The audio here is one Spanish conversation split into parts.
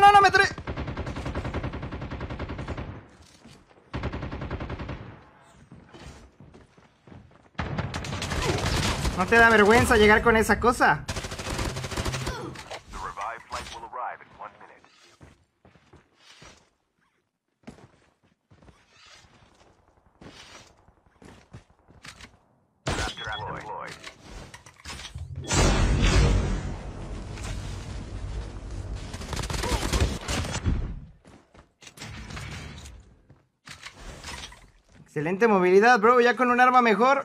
no, me atoré. ¿No te da vergüenza llegar con esa cosa? Excelente movilidad, bro. Ya con un arma mejor.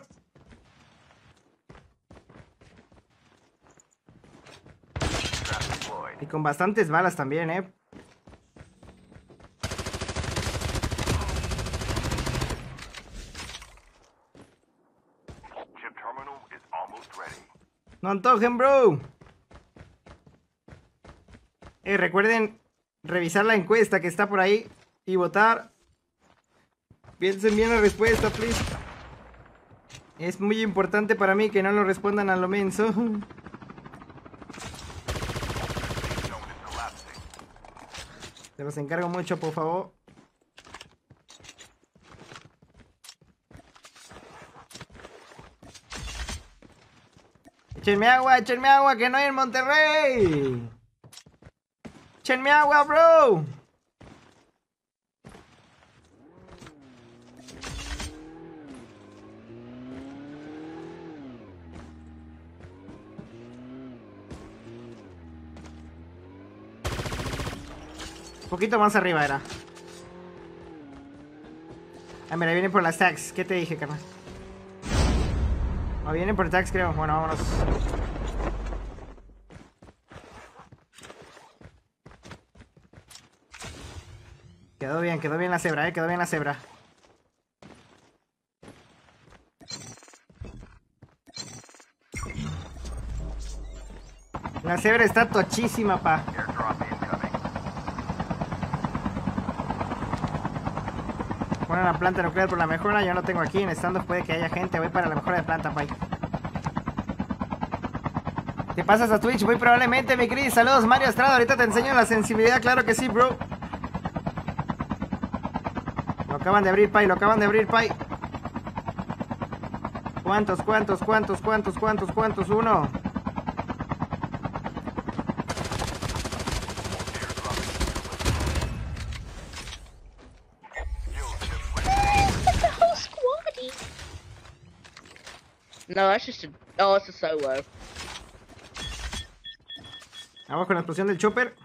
Y con bastantes balas también, No antojen, bro. Recuerden revisar la encuesta que está por ahí y votar. Piensen bien la respuesta, please. Es muy importante para mí que no lo respondan a lo menso. Se los encargo mucho, por favor. Échenme agua, que no hay en Monterrey. Échenme agua, bro. Un poquito más arriba era. Ah, mira, vienen por las tags. ¿Qué te dije, carnal? O vienen por tags, creo. Bueno, vámonos. Quedó bien la cebra, quedó bien la cebra. La cebra está tochísima, pa. Ponen la planta nuclear por la mejora. Yo no tengo aquí. En standoff puede que haya gente. Voy para la mejora de planta, pa. ¿Te pasas a Twitch? Muy probablemente, mi Chris. Saludos, Mario Estrada. Ahorita te enseño la sensibilidad. Claro que sí, bro. Lo acaban de abrir, Pai. Lo acaban de abrir, Pai. ¿Cuántos? Uno. No, that's just a... Oh, it's a solo. Vamos con la explosión del chopper.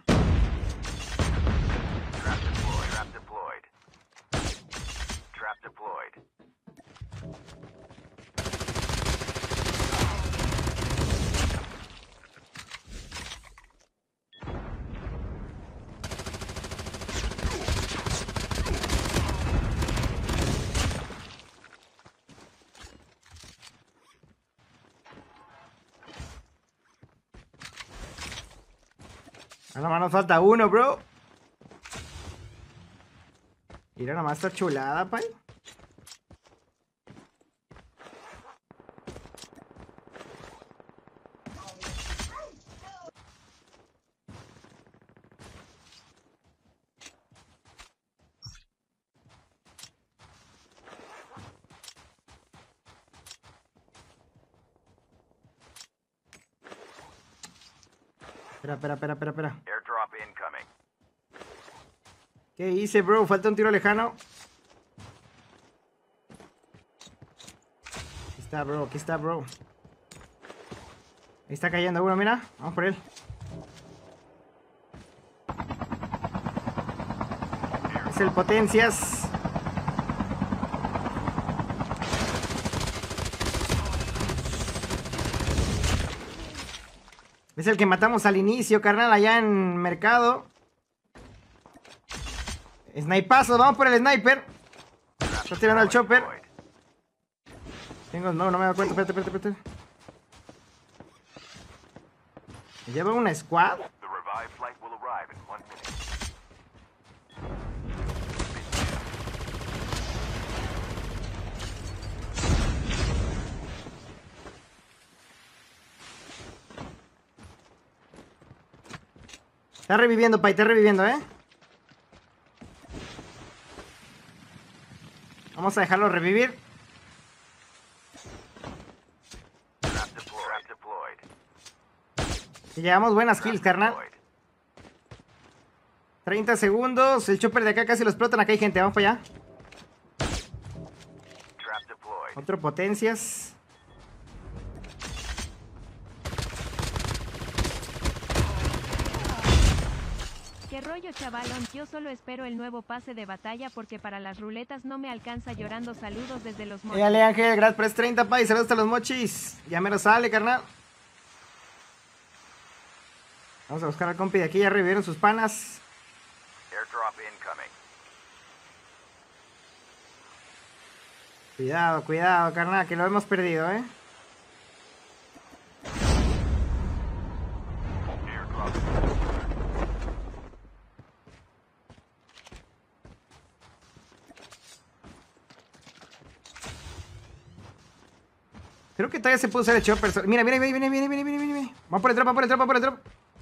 Nada más nos falta uno, bro. Mira, nada más está chulada, pay. Espera. ¿Qué hice, bro? Falta un tiro lejano. Aquí está, bro. Ahí está cayendo uno, mira. Vamos por él. Es el Potencias. Es el que matamos al inicio, carnal, allá en Mercado. Snipazo, vamos por el sniper. Está tirando al chopper. No me da cuenta, espérate. ¿Me lleva una squad? Está reviviendo, Pai, está reviviendo, Vamos a dejarlo revivir. Y llevamos buenas kills, carnal. 30 segundos. El chopper de acá casi lo explotan. Acá hay gente, vamos para allá. Otro potencias. ¿Qué rollo, chavalón? Yo solo espero el nuevo pase de batalla porque para las ruletas no me alcanza. Llorando, saludos desde los mochis. Dale, Ángel, gracias por 30, Pai. Saludos hasta los mochis. Ya me lo sale, carnal. Vamos a buscar al compi de aquí. Ya revivieron sus panas. Cuidado, cuidado, carnal, que lo hemos perdido, Creo que todavía se puede usar el chopper. Mira, mira, viene. Vamos por el drop, vamos por el drop.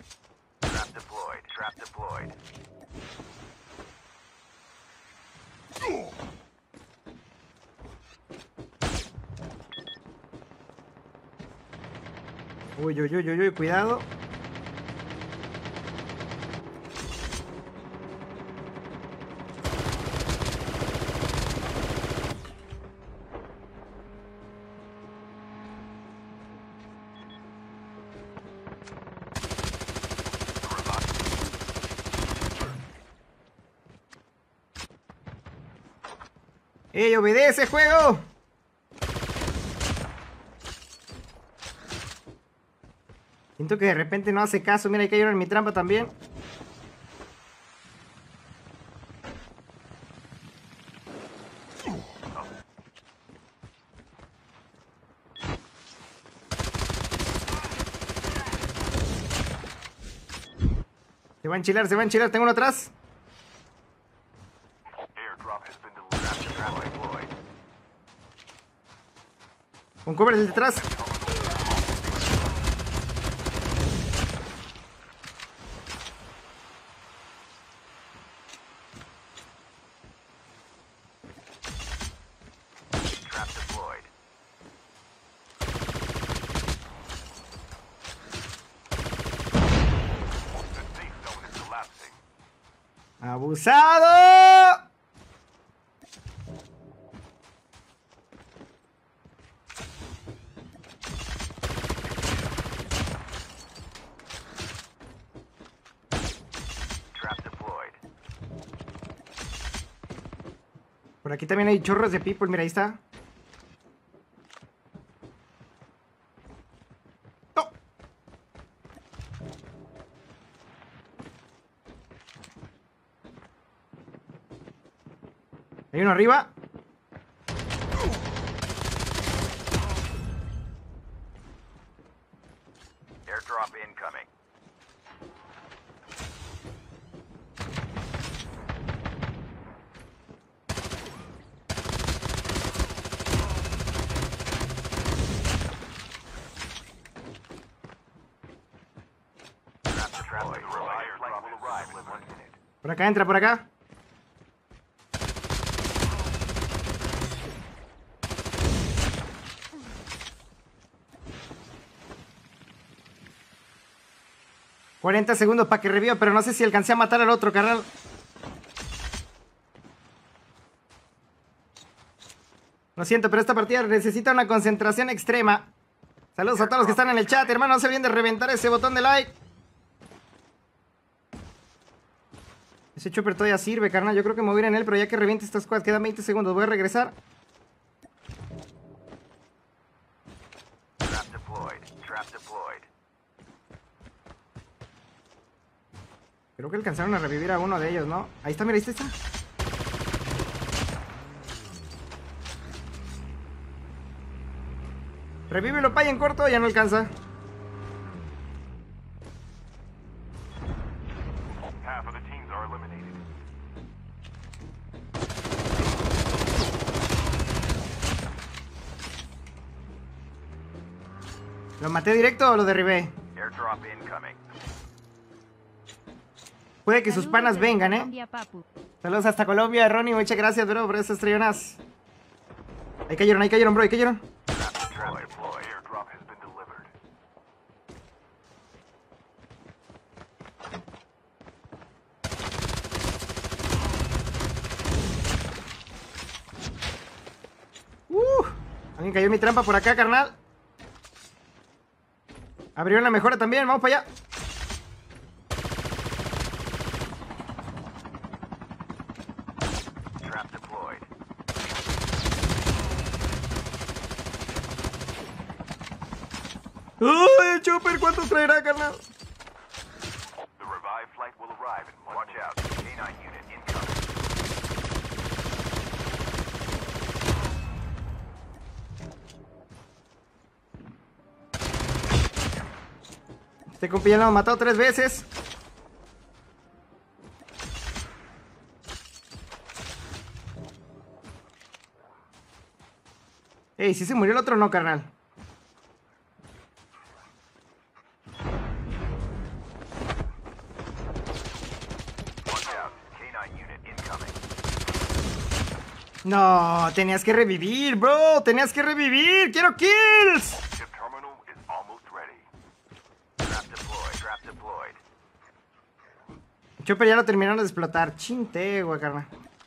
Uy, cuidado. ¡Ey, obedece, juego! Siento que de repente no hace caso. Mira, ahí cayeron en mi trampa también. Se va a enchilar, Tengo uno atrás. Con cover del detrás. ¡Abusado! Por aquí también hay chorros de people, mira, ahí está. ¡No! Hay uno arriba. Airdrop incoming. Por acá, entra por acá. ...40 segundos para que reviva, pero no sé si alcancé a matar al otro, carnal. Lo siento, pero esta partida necesita una concentración extrema. Saludos a todos los que están en el chat, hermano. No se olviden de reventar ese botón de like. Ese chopper todavía sirve, carnal. Yo creo que me voy a ir en él, pero ya que reviente estas squads, quedan 20 segundos. Voy a regresar. Trap deployed. Creo que alcanzaron a revivir a uno de ellos, ¿no? Ahí está, mira, ahí está. Revívelo, Pai, en corto. Ya no alcanza. Half of the teams are eliminated. ¿Lo maté directo o lo derribé? Airdrop incoming. Puede que sus Saludos panas desde vengan, Colombia, papu. Saludos hasta Colombia, Ronnie. Muchas gracias, bro, por esas estrellonas. Ahí cayeron, bro, ahí cayeron. Trap deployed. Airdrop has been delivered. Alguien cayó en mi trampa por acá, carnal. Abrieron la mejora también, vamos para allá. Trap deployed. ¡Uy, Chopper! ¿Cuántos traerá, carnal? The revived flight will arrive in one. Watch out. K9 unit incoming. Este compi ya lo hemos matado 3 veces. Ey, ¿sí se murió el otro o no, carnal? Watch out. K9 unit incoming. No, tenías que revivir, bro. Tenías que revivir. ¡Quiero kills! Ship terminal is almost ready. Trap deployed. Trap deployed. Chopper ya lo terminaron de explotar. Chinte, güey, carnal.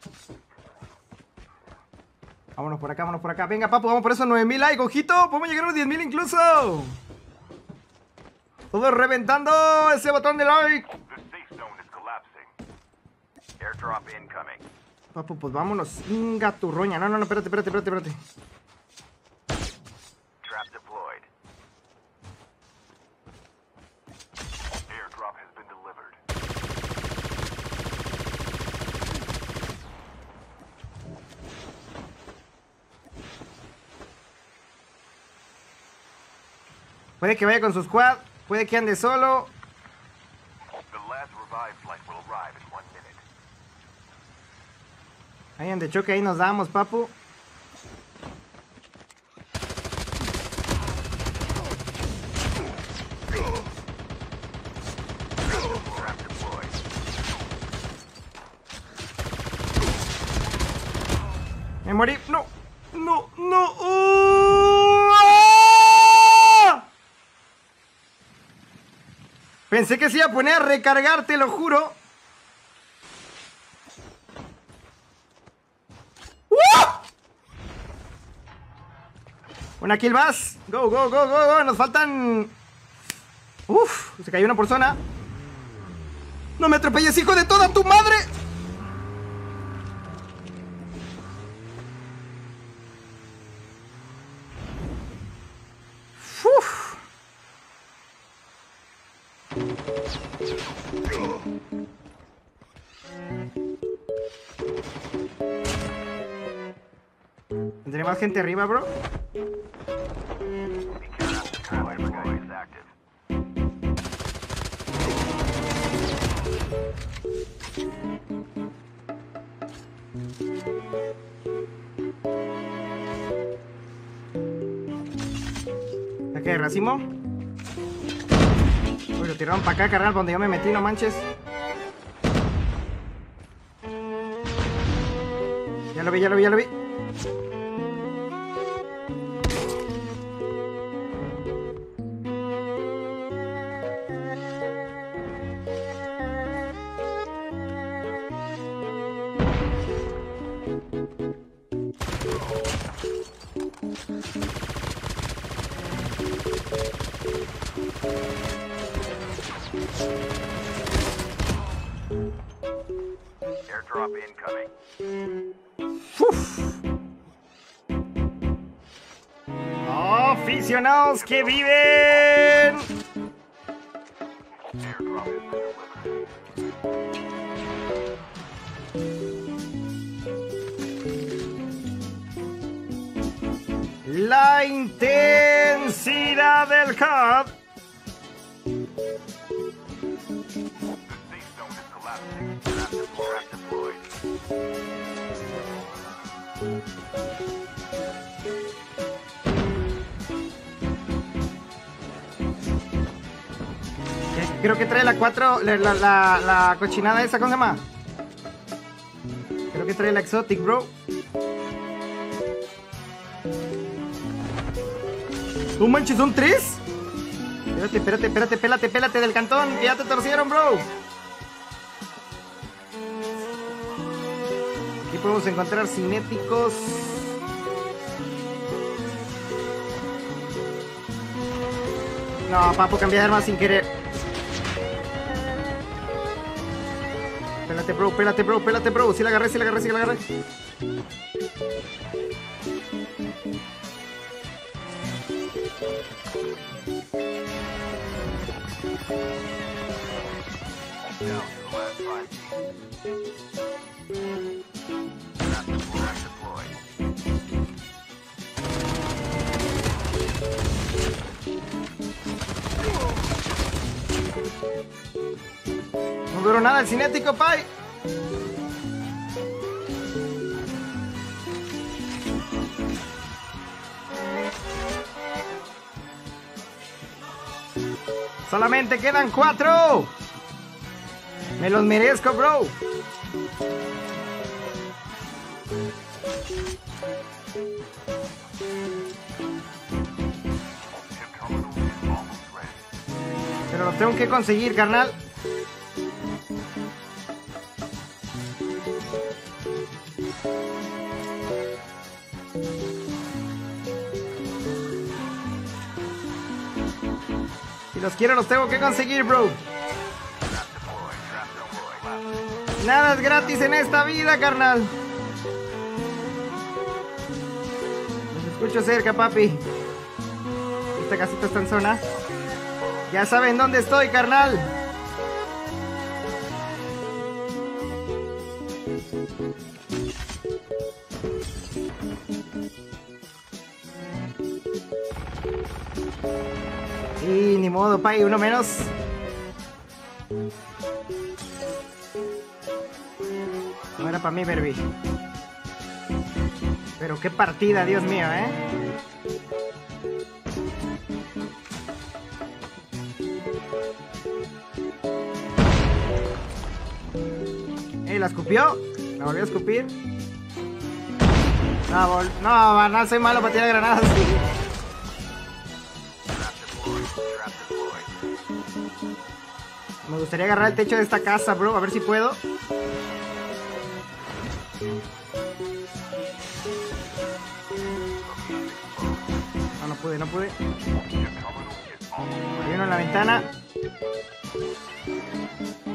Vámonos por acá, vámonos por acá. Venga, papu, vamos por esos 9000 likes, ojito. Podemos llegar a los 10,000 incluso. Todos reventando ese botón de like. The safe zone is collapsing. Airdrop incoming. Papu, pues vámonos. Inga tu roña. No, espérate. Trap deployed. Airdrop has been delivered. Puede que vaya con su squad. Puede que ande solo. The last revived flight will arrive in 1 minute. Ahí ande choque, ahí nos damos, papu. Trap deployed. Me morí. No. ¡Ah! Pensé que se iba a poner a recargar, te lo juro. Una kill más. Go. Nos faltan... Uf, se cayó una persona. No me atropelles, hijo de toda tu madre. Uf. ¿Tendré más gente arriba, bro? Trap deployed is active. ¿A qué, racimo? Uy, lo tiraron para acá, carnal, donde yo me metí, no manches. Ya lo vi. Airdrop incoming. ¡Aficionados que viven! Airdrop has been delivered. La intensidad del hub. The safe zone is collapsing. Trap deployed. Creo que trae la 4, la cochinada esa, ¿cómo se llama? Creo que trae la exotic, bro. ¡No manches, son 3! Espérate del cantón, que ya te torcieron, bro. Aquí podemos encontrar cinéticos. No, papu, cambié de arma sin querer. Pélate, bro. Sí la agarré. Down to the last 5 teams. Trap deployed. No duró nada el cinético, pay. Solamente quedan 4. Me los merezco, bro. Pero los tengo que conseguir, carnal. Si los quiero, los tengo que conseguir, bro. Nada es gratis en esta vida, carnal. Los escucho cerca, papi. Esta casita está en zona. Ya saben dónde estoy, carnal. Y ni modo, pay, uno menos. No era para mí, Berby. Pero qué partida, Dios mío, ¿eh? ¿La escupió? ¿La volvió a escupir? No, soy malo para tirar granadas. Me gustaría agarrar el techo de esta casa, bro. A ver si puedo. No pude. Hay uno en la ventana.